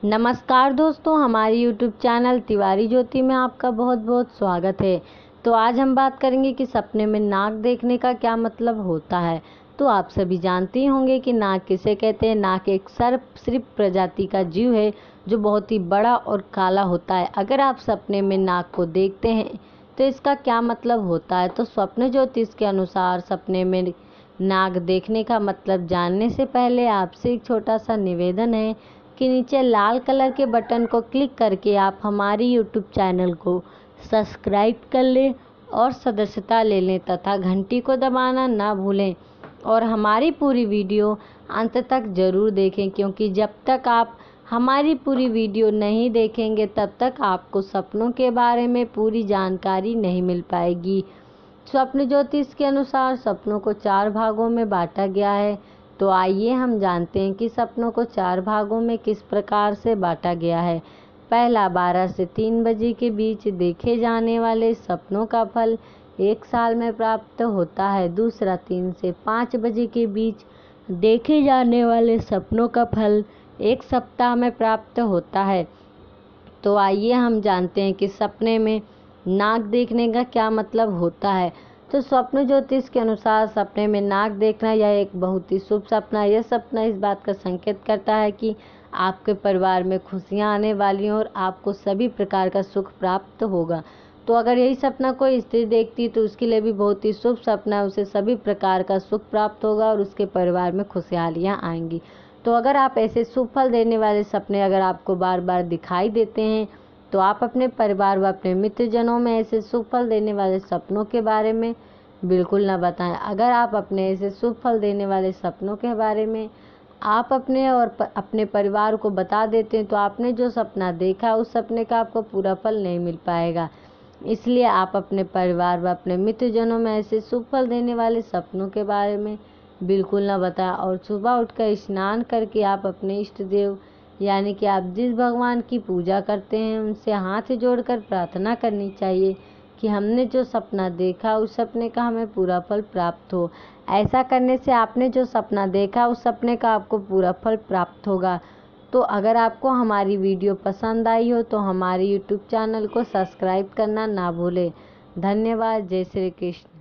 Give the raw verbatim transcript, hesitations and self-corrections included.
नमस्कार दोस्तों, हमारे यूट्यूब चैनल तिवारी ज्योति में आपका बहुत बहुत स्वागत है। तो आज हम बात करेंगे कि सपने में नाग देखने का क्या मतलब होता है। तो आप सभी जानते ही होंगे कि नाग किसे कहते हैं। नाग एक सरीसृप प्रजाति का जीव है जो बहुत ही बड़ा और काला होता है। अगर आप सपने में नाग को देखते हैं तो इसका क्या मतलब होता है। तो स्वप्न ज्योतिष के अनुसार सपने में नाग देखने का मतलब जानने से पहले आपसे एक छोटा सा निवेदन है कि नीचे लाल कलर के बटन को क्लिक करके आप हमारी यूट्यूब चैनल को सब्सक्राइब कर लें और सदस्यता ले लें तथा घंटी को दबाना ना भूलें और हमारी पूरी वीडियो अंत तक ज़रूर देखें, क्योंकि जब तक आप हमारी पूरी वीडियो नहीं देखेंगे तब तक आपको सपनों के बारे में पूरी जानकारी नहीं मिल पाएगी। स्वप्न ज्योतिष के अनुसार सपनों को चार भागों में बांटा गया है। तो आइए हम जानते हैं कि सपनों को चार भागों में किस प्रकार से बांटा गया है। पहला, बारह से तीन बजे के बीच देखे जाने वाले सपनों का फल एक साल में प्राप्त होता है। दूसरा, तीन से पाँच बजे के बीच देखे जाने वाले सपनों का फल एक सप्ताह में प्राप्त होता है। तो आइए हम जानते हैं कि सपने में नाग देखने का क्या मतलब होता है। तो स्वप्न ज्योतिष के अनुसार सपने में नाग देखना यह एक बहुत ही शुभ सपना है। यह सपना इस बात का संकेत करता है कि आपके परिवार में खुशियां आने वाली हैं और आपको सभी प्रकार का सुख प्राप्त होगा। तो अगर यही सपना कोई स्त्री देखती तो उसके लिए भी बहुत ही शुभ सपना है। उसे सभी प्रकार का सुख प्राप्त होगा और उसके परिवार में खुशहालियाँ आएंगी। तो अगर आप ऐसे शुभ फल देने वाले सपने अगर आपको बार बार दिखाई देते हैं तो आप अपने परिवार व अपने मित्रजनों में ऐसे शुभ फल देने वाले सपनों के बारे में बिल्कुल ना बताएं। अगर आप अपने ऐसे शुभ फल देने वाले सपनों के बारे में आप अपने और प, अपने परिवार को बता देते हैं तो आपने जो सपना देखा उस सपने का आपको पूरा फल नहीं मिल पाएगा। इसलिए आप अपने परिवार व अपने मित्रजनों में ऐसे शुभ फल देने वाले सपनों के बारे में बिल्कुल ना बताएं। और सुबह उठकर स्नान करके आप अपने इष्ट देव यानी कि आप जिस भगवान की पूजा करते हैं उनसे हाथ जोड़कर प्रार्थना करनी चाहिए कि हमने जो सपना देखा उस सपने का हमें पूरा फल प्राप्त हो। ऐसा करने से आपने जो सपना देखा उस सपने का आपको पूरा फल प्राप्त होगा। तो अगर आपको हमारी वीडियो पसंद आई हो तो हमारे यूट्यूब चैनल को सब्सक्राइब करना ना भूलें। धन्यवाद। जय श्री कृष्ण।